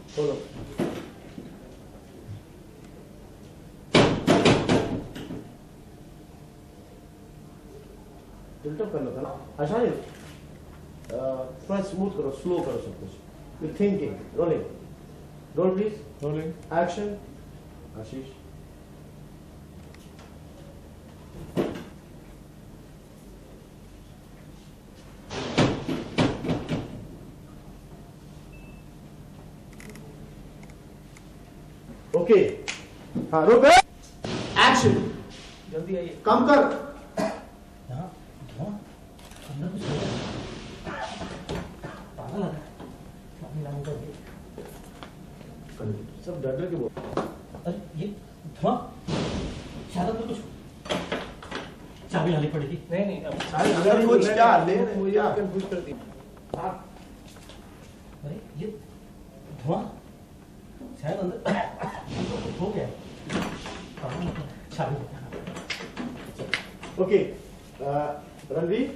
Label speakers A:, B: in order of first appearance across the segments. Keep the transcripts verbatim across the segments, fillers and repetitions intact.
A: बोलो। बिल्टअप करना था ना। अच्छा नहीं, थोड़ा स्मूथ करो, स्लो करो सब कुछ। You thinking. Rolling. Roll please.
B: Rolling.
A: Action. Ashish. Okay, हाँ रुक। एक्शन।
C: जल्दी आइए।
A: काम कर।
C: यहाँ धुआं अंदर कुछ हो रहा है। पागल है पानी लाने का ये।
A: सब डर डर के बोल।
C: अरे ये धुआं शायद अंदर कुछ चाबी लानी पड़ेगी।
B: नहीं नहीं अब
A: सारे अंदर कुछ क्या ले
B: मुझे
A: क्या
B: कंफ्यूज कर दी।
C: अरे ये धुआं शायद अंदर अंदर कुछ हो गया है। पागल है, चाबी लेके आना।
A: ओके, रणवीर।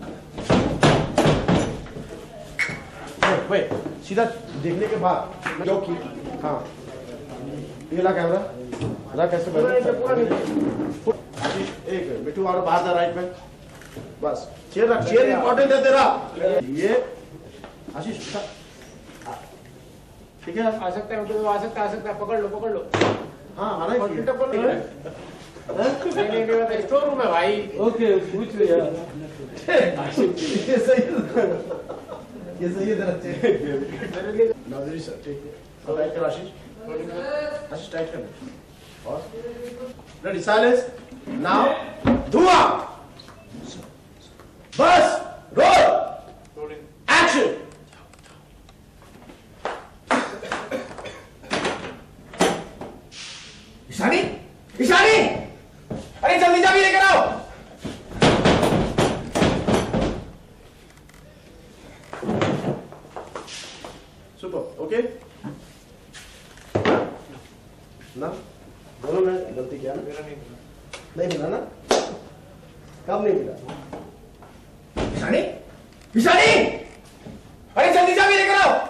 A: वेट, सीधा देखने के बाद जो की, हाँ ये ला कैमरा, ला कैसे बैठे? एक मिठू और बाहर था राइट में, बस चेयर रख, चेयर इंपॉर्टेंट है तेरा। ये आशीष ठीक है,
B: आ सकता है तो आ सकता है आ सकता है पकड़ लो पकड़ लो।
A: हाँ आना ही चाहिए।
B: नहीं नहीं नहीं स्टोर रूम है भाई।
A: ओके पूछ लिया। ये सही है, ये सही है तेरा चेक। नाज़री सर ठीक है, अब टाइट कर आशीष, आशीष टाइट कर। और रेडी साइलेंस नाउ। धुआं। बस रोल एक्शन। ईशानी, ईशानी, अरे जल्दी जाके लेकर आओ। सुपर, ओके ना, दोनों में गलती किया ना?
B: मेरा नहीं मिला।
A: नहीं मिला ना? कब नहीं मिला? ईशानी, ईशानी, अरे जल्दी जाके लेकर आओ।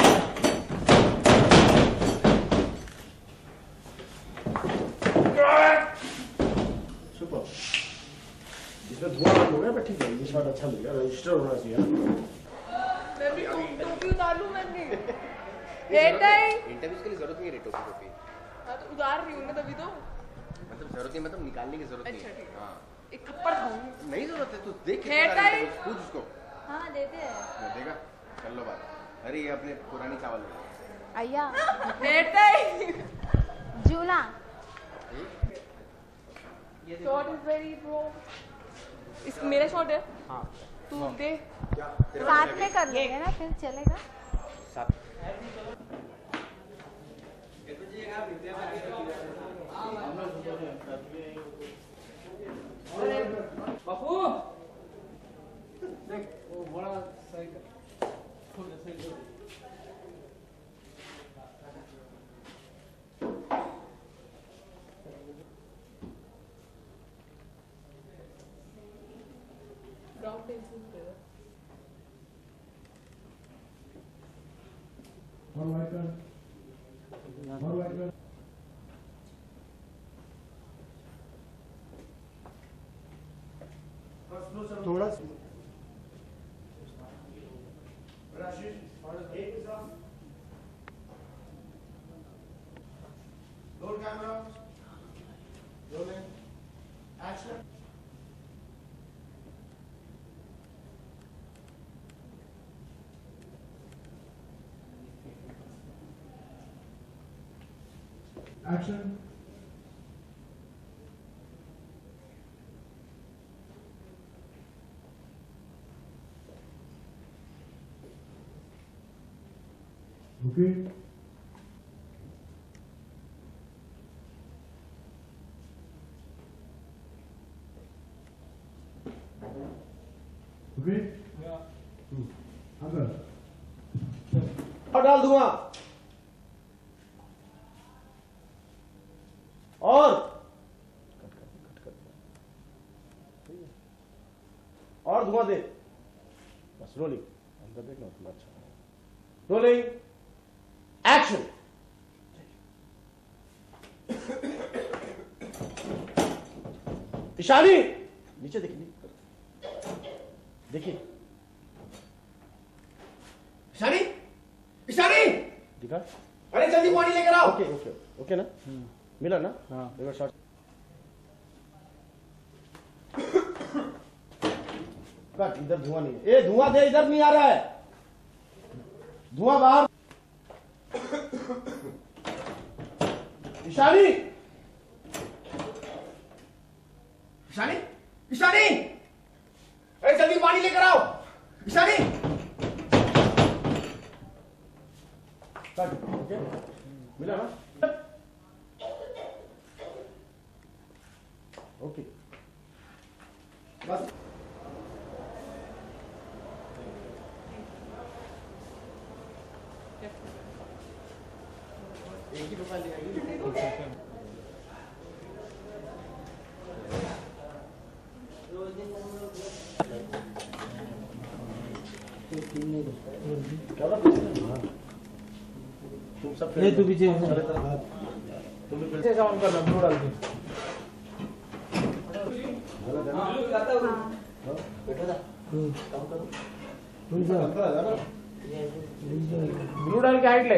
A: सुपर, इसमें धुआं हो गया पर ठीक है, ये शॉट अच्छा लग गया, रजिस्टर होना चाहिए।
D: मैं भी टोपी उतार लूं मैंने।
E: इंटरव्यूज के लिए जरूरत नहीं है टोपी टोपी।
D: हाँ तो उतार रही हूँ मैं तभी तो।
E: मतलब जरूरत नहीं, मतलब निकालने की जरूरत
D: अच्छा
E: नहीं
D: ठीक
E: है।
D: है।
E: हाँ
D: एक थप्पड़ खाऊंगी।
E: नहीं जरूरत है, तू देख
D: Hair
E: कितना
D: tie?
E: है, पूछ उसको।
D: हाँ देते हैं।
E: मैं देगा, कर लो बात। अरे ये अपने पुरानी चावल है।
F: अय्या
D: हेयर टाई।
F: जूना
D: शॉट इज वेरी ब्रो। इस मेरा शॉट है।
B: हाँ
D: तू दे।
F: साथ में कर लेंगे ना फिर चलेगा।
B: बापू देख वो बड़ा सही कर थोड़ा सही कर।
D: ग्राउंड पेंसिल पे।
A: और वाइट कर, और वाइट कर। थोड़ा roll camera, rolling action. Action. Okay okay अगर और डाल दूंगा और और धुआं दे बस। रोलिंग अंदर देखना थोड़ा अच्छा रोलिंग एक्शन। एक्शन। ईशानी नीचे देखिए, देखिए ईशानी, ईशानी दिखा। अरे जल्दी पानी लेकर आओ। ओके ओके ओके ना, मिला ना? हाँ एक बार शॉट। कट, इधर धुआं नहीं है। ए धुआं दे, इधर नहीं आ रहा है धुआं, बाहर। ईशानी, ईशानी, ईशानी, अरे जल्दी पानी लेकर आओ ईशानी। कट, ओके मिला ना? ओके बस। एक ही दुकान ले आइए। तुम सब
C: ये तू पीछे
A: तुम भी
B: कैसे साउंड करना ब्लू डाल के। ब्लू डाल के हाइट ले।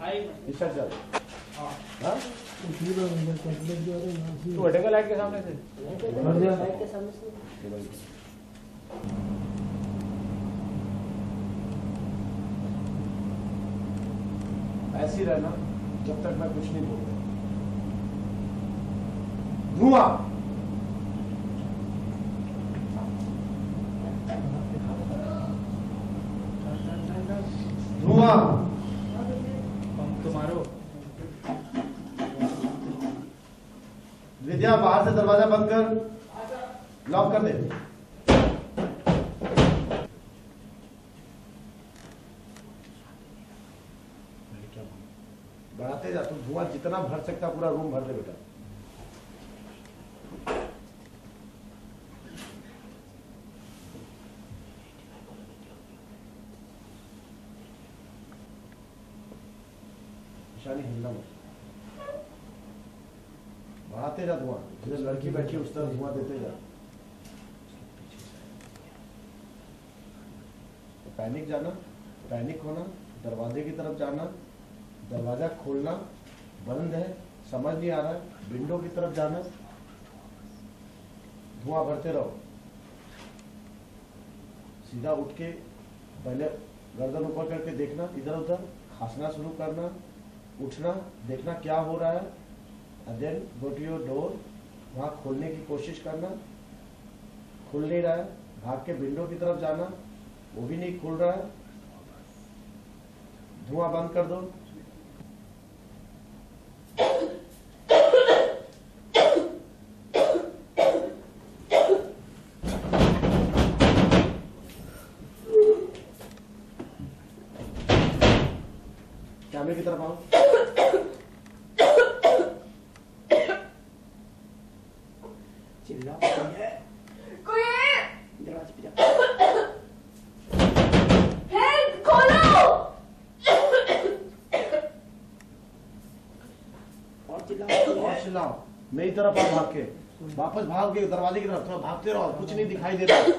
B: तू हटेगा लाइट के सामने से।
A: ऐसे ही रहना जब तक मैं कुछ नहीं बोलूंगा। धुआं, धुआं,
B: तुम्हारो
A: विद्या बाहर से दरवाजा बंद कर, लॉक कर दे। बढ़ाते जा, तुम धुआं जितना भर सकता पूरा रूम भर ले बेटा। ईशानी हिलना मत, बढ़ाते जा धुआं। जिधर लड़की बैठी उस तरफ धुआं देते जा। पैनिक जाना, पैनिक होना, दरवाजे की तरफ जाना, दरवाजा खोलना बंद है, समझ नहीं आ रहा है, विंडो की तरफ जाना, धुआं भरते रहो। सीधा उठ के पहले गर्दन ऊपर करके देखना, इधर उधर खांसना शुरू करना, उठना, देखना क्या हो रहा है, and then go to your door, वहां खोलने की कोशिश करना, खुल नहीं रहा है, भाग के विंडो की तरफ जाना, वो भी नहीं खुल रहा है, धुआं बंद कर दो। कैमरे की तरफ आओ। चिल्ला
D: कोई है?
A: दरवाजे पे जा।
D: हेल्प, खोलो।
A: और चिल्लाओ, और चिल्लाओ। मेरी तरफ आओ, भाग के वापस भाग के दरवाजे की तरफ, थोड़ा भागते रहो, कुछ नहीं दिखाई दे रहा।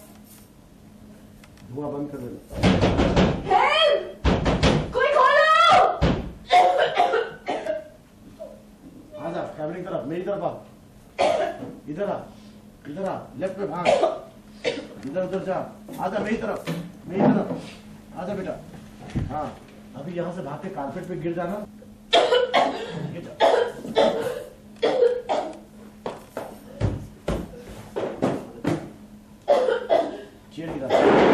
A: धुआं बंद कर देना।
D: हेल्प, कोई खोलो।
A: आ जा कैमरे की तरफ, मेरी तरफ आ, इधर आ, इधर आ, लेफ्ट पे भाग, इधर उधर जा, आजा मेरी तरफ, मेरी तरफ आजा बेटा। हाँ अभी यहाँ से भाग के कारपेट पे गिर जाना, गिर जा। चेयर गिरा,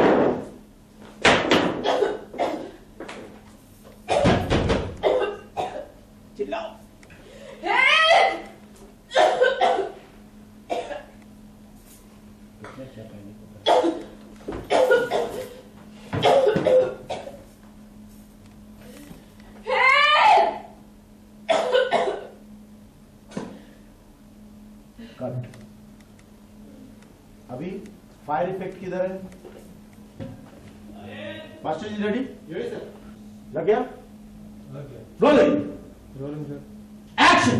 A: चिल्लाओ। क्या कहने को कट। अभी फायर इफेक्ट किधर है? Master ji ready? लग गया? Rolling
C: rolling sir.
A: एक्शन।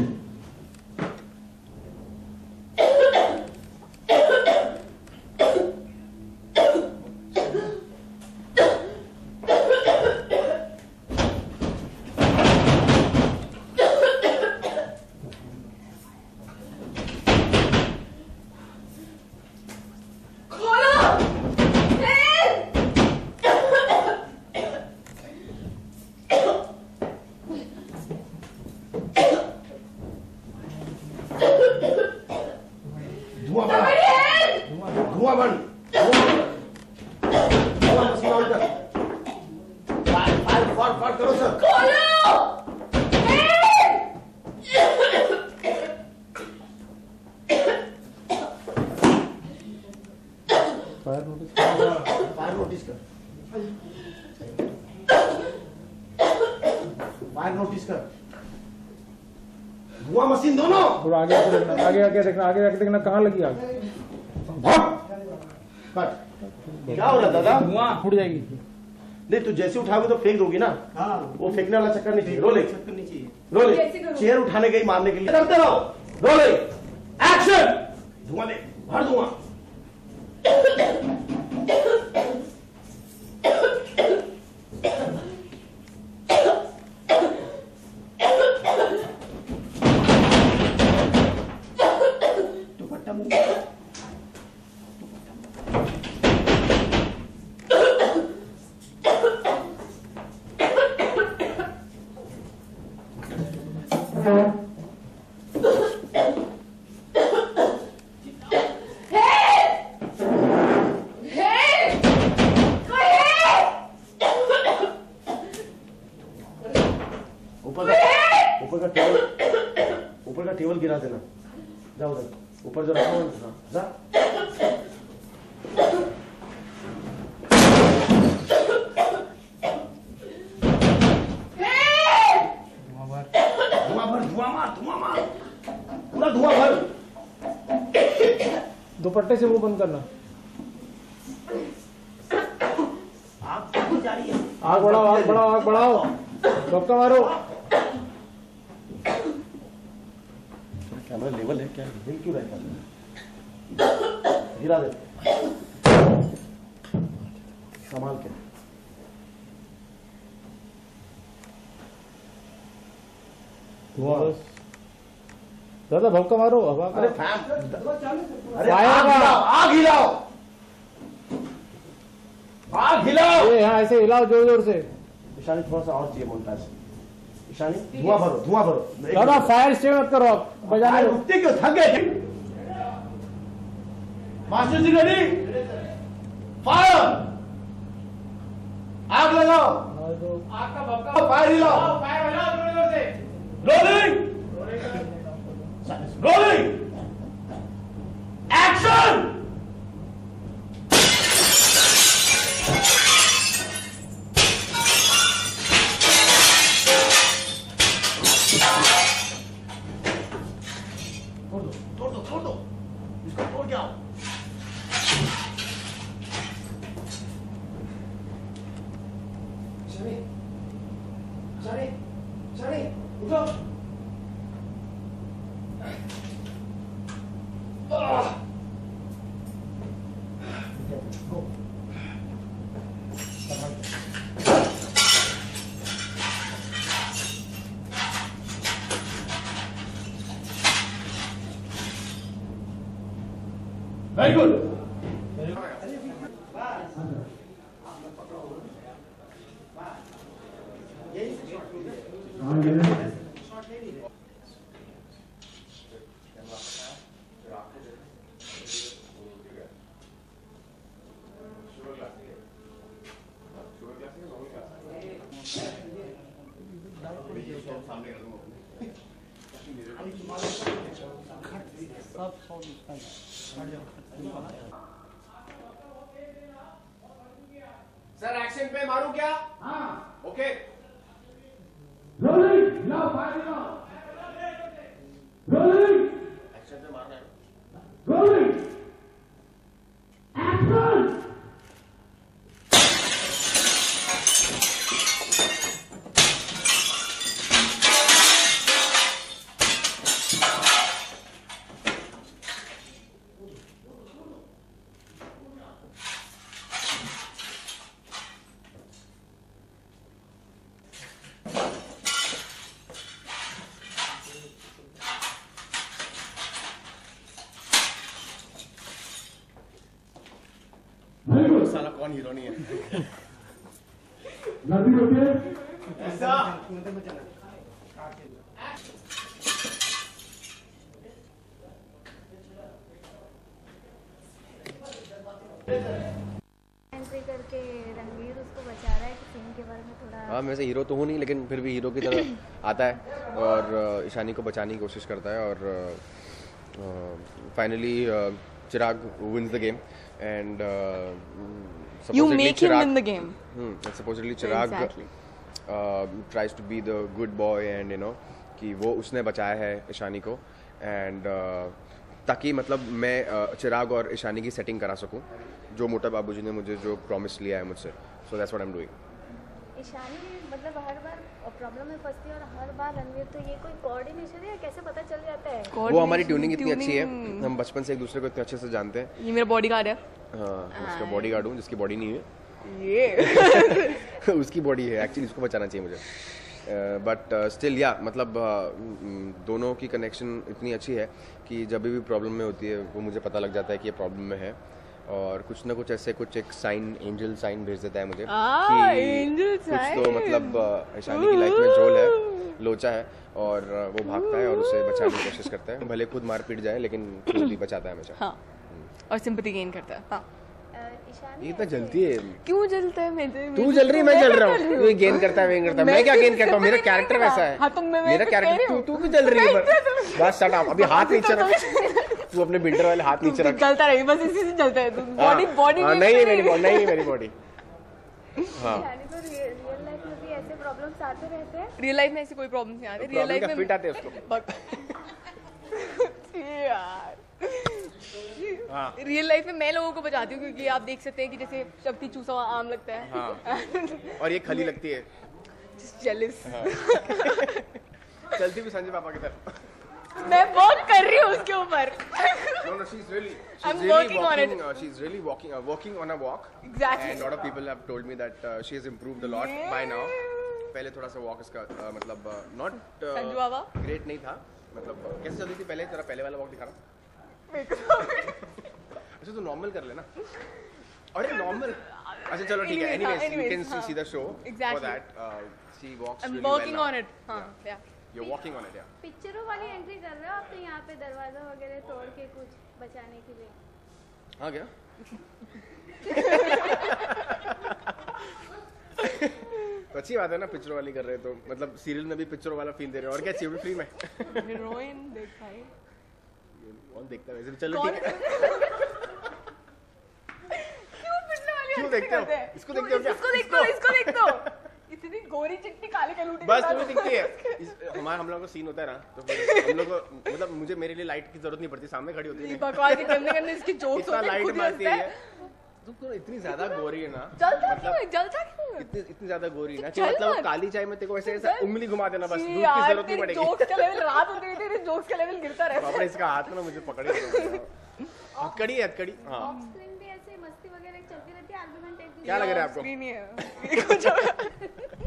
A: धुआं बंद, धुआं बंद, धुआं मशीन ऑन कर। फायर फायर फायर फायर करो sir.
C: Fire notice
A: fire notice कर, फायर नोटिस कर। धुआं मशीन दोनों।
C: थोड़ा आगे आके देखना, आगे आके देखना, आगे आके देखना कहाँ लगी आग।
A: कट। क्या हो रहा दादा?
C: धुआं फूट जाएगी।
A: नहीं तू जैसे उठाओगे तो फेंक दोगी ना। हाँ। वो फेंकने वाला चक्कर नहीं चाहिए। रोले चक्कर नहीं चाहिए। रोले चेयर उठाने के ही मारने के लिए करते रहो। Roll action. धुआं दे, भर धुआं। दुपट्टा मुंह ऊपर का ऊपर का टेबल ऊपर का टेबल गिरा देना। जाओ उधर ऊपर जो रखा हुआ है, जा। धुआं भर, धुआं मार, धुआं मार, पूरा धुआं भर।
C: दुपट्टे से वो बंद करना।
A: आग कहाँ जा रही है?
C: आग बढ़ाओ, आग बढ़ाओ, आग बढ़ाओ, धक्का मारो।
A: कैमरा लेवल है क्या? हिल क्यों रहता है? गिरा दे, संभाल के।
C: धुआं ज्यादा भक्का मारो, हवा का।
A: अरे फैन, अरे
C: फायर
A: आग
C: का।
A: हिलाओ, आग हिलाओ, आग हिलाओ।
C: ये हाँ ऐसे हिलाओ जोर जोर से।
A: ईशानी थोड़ा सा और चाहिए मोन्टाज। ईशानी धुआं भरो, धुआं भरो।
C: दादा फायर स्टे मत करो आप, बजाने दो।
A: रुकते क्यों? थक गए? Master ji ready? फायर, आग लगाओ,
B: आग का भपका
A: फायर हिलाओ।
B: फायर हिलाओ जोर जोर से।
A: Rolling rolling action. तोड़ दो, तोड़ दो, तोड़ दो, इसको तोड़ के आओ। शनि, शनि, शनि, उठो। Very good.
B: सर एक्शन पे मारूं क्या? हाँ। ओके।
A: रोलिंग, लाओ फायर लाओ। रोलिंग, एक्शन पे मारना है। Rolling, action.
B: साला कौन हीरो नहीं है। ऐसा
F: एंट्री करके रणवीर उसको बचा रहा है कि सीन के बारे में थोड़ा।
E: हाँ, मैं से हीरो तो हूँ नहीं, लेकिन फिर भी हीरो की तरह आता है और ईशानी को बचाने की कोशिश करता है और finally Chirag wins the game and
G: You make him win the game.
E: Hmm, and supposedly Chirag
G: Exactly.
E: uh, tries to be the good boy and you know कि वो उसने बचाया है ईशानी को एंड uh, ताकि मतलब मैं uh, चिराग और ईशानी की सेटिंग करा सकूं जो मोटा बाबूजी ने मुझे जो प्रॉमिस लिया है मुझसे, so that's what I am doing.
F: Ishani मतलब हर बार प्रॉब्लम में फंसती है और हर बार रणवीर, तो ये कोई कोऑर्डिनेशन है या कैसे पता चल जाता है?
E: वो हमारी ट्यूनिंग इतनी अच्छी है, हम बचपन से एक दूसरे को इतने अच्छे से जानते हैं।
G: ये मेरा बॉडीगार्ड है।
E: हाँ, उसका बॉडी गार्ड हूँ जिसकी बॉडी नहीं है।
G: ये
E: उसकी बॉडी है, एक्चुअली उसको बचाना चाहिए मुझे। बट स्टिल या मतलब uh, दोनों की कनेक्शन इतनी अच्छी है कि जब भी प्रॉब्लम में होती है वो मुझे पता लग जाता है कि ये प्रॉब्लम में है और कुछ ना कुछ ऐसे कुछ एक साइन, एंजल साइन भेज देता है मुझे
G: आ,
E: कि
G: एंजल
E: कुछ
G: साइन।
E: तो मतलब uh, ईशानी की लाइफ में जोल है, लोचा है और uh, वो भागता है और उसे बचाने की कोशिश करता है, भले खुद मार पीट जाए लेकिन खुद ही बचाता है हमेशा।
G: हाँ, और सिंपैथी गेन करता है। हाँ,
F: ईशानी
E: ये इतना जलती है।
G: क्यों जलता है? मैं
E: तू जल रही है, मैं जल रहा हूँ। तू गेन करता है, गेन करता है। मैं क्या गेन करता हूँ? मेरा कैरेक्टर वैसा है।
G: हाँ, तो मैं
E: मेरा कैरेक्टर तू तू क्यों जल रही है? बस शट अप, अभी हाथ नीचे रख। तू अपने बिल्डर वाले हाथ नीचे रख।
G: जलता रही, बस इसी से जलता है। तू बॉडी बॉडी
E: नहीं है मेरी बॉडी, नहीं है मेरी बॉडी। हाँ,
F: ईशानी को रियल लाइफ में भी ऐसे प्रॉब्लम्स आते रहते हैं?
G: रियल लाइफ में ऐसी कोई प्रॉब्लम नहीं आती। रियल लाइफ में
E: फिट आते हैं उसको।
G: यार,
E: हाँ,
G: रियल लाइफ में मैं लोगों को बचाती हूँ क्योंकि आप देख सकते हैं कि जैसे शक्ति चूसा हुआ आम लगता है।
E: हाँ, और ये खली लगती है।
G: जेलस।
E: चलती भी संजय पापा की तरफ।
G: मैं वर्क कर रही हूँ उसके ऊपर।
E: No, no, she's really, she's
G: I'm
E: really
G: working on
E: walking,
G: it.
E: Uh, she's really walking, uh, working on a walk.
G: Exactly.
E: And a lot of people have told me that uh, she has improved a lot
G: Yeah.
E: by now. पहले थोड़ा सा walk इसका uh, मतलब uh, not
G: Sanju Baba?
E: great नहीं था, मतलब uh, कैसे चलती थी पहले? तेरा पहले वाला walk दिखा रहा। अच्छा तू normal कर लेना। अरे normal। अच्छा चलो ठीक है।
G: Anyways, हाँ,
E: Anyways, you
G: anyways,
E: can still
G: हाँ.
E: see the show.
G: Exactly.
E: For that, uh, she walks
G: I'm
E: really
G: working
E: well
G: on
E: now.
G: it. हाँ, yeah.
E: You're working on it, yeah.
F: पिक्चरों वाली एंट्री कर रहे हो आप तो यहाँ पे दरवाजा वगैरह तोड़ के कुछ बचाने के लिए?
E: हाँ क्या? तो अच्छी बात है ना, पिक्चर वाली कर रहे हैं तो मतलब सीरियल में भी पिक्चर वाला फील दे रहे हैं और क्या चाहिए फ्री में।
G: हीरोइन देखा है।
E: कौन देखता है वैसे? चलो
G: कौन?
E: ठीक है।
G: क्यों पिछले वाली
E: क्यों
G: acting
E: देखते हो?
G: करते हैं?
E: इसको देखते हो क्या?
G: इसको देख दो, इसको देख दो। इतनी गोरी चिट्टी काले कलूटी।
E: बस तुम्हें दिखती है। इस- हमारा हम लोगों का सीन होता है ना तो फिर हम लोग को मतलब मुझे मेरे लिए लाइट की जरूरत नहीं पड़ती, सामने खड़ी होती है।
G: बकवास के करने करने इसके जोक्स
E: इतना
G: होते हैं,
E: लाइट
G: खुद ही
E: मारती
G: हंसता
E: है।
G: है।
E: तू इतनी ज्यादा गोरी है ना,
G: जलता क्यों है? जलता क्यों है?
E: इतनी इतनी ज्यादा गोरी है ना कि
G: चल
E: मतलब
G: मत।
E: काली चाय में तेरे को ऐसे ऐसा उंगली घुमा देना बस, दूध की
G: यार,
E: जरूरत नहीं
G: तेरे
E: पड़ेगी।
G: जोक्स का लेवल रात होते हुए तेरे जोक्स का लेवल गिरता रहता
E: बाप रे,
G: है।
E: इसका हाथ में ना मुझे पकड़े। हथकड़ी है, हथकड़ी। हाँ,
F: ऑफ स्क्रीन भी ऐसे मस्ती वगैरह चलती रहती है, आर्गुमेंट एक दूसरे
E: क्या लग रहा है आपको?
G: स्क्रीन ही है।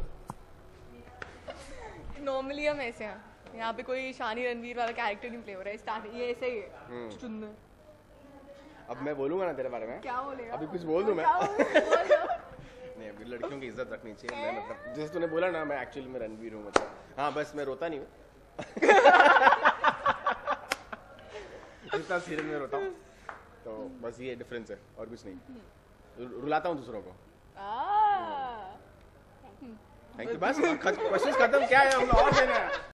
G: नॉर्मली हम ऐसे हैं, यहाँ पे कोई शानी रणवीर वाला कैरेक्टर नहीं प्ले हो रहा है। स्टार्ट ये ऐसे ही है, चुनना।
E: अब मैं बोलूंगा ना तेरे बारे में।
G: क्या बोलेगा?
E: अभी कुछ बोल दूं मैं?
G: क्या बोलेगा? बोल दो।
E: नहीं, अभी लड़कियों की इज्जत रखनी चाहिए। मैं मतलब जैसे तूने बोला ना, मैं एक्चुअली में रणवीर हूँ मतलब। हाँ, बस मैं रोता नहीं हूँ। जितना सीरियल में रोता हूँ, तो बस ये डिफरेंस है और कुछ नहीं। रु- रुलाता हूँ दूसरों को।
G: आ,
E: थैंक यू। बस क्वेश्चन खत्म। क्या है, हम और देना है।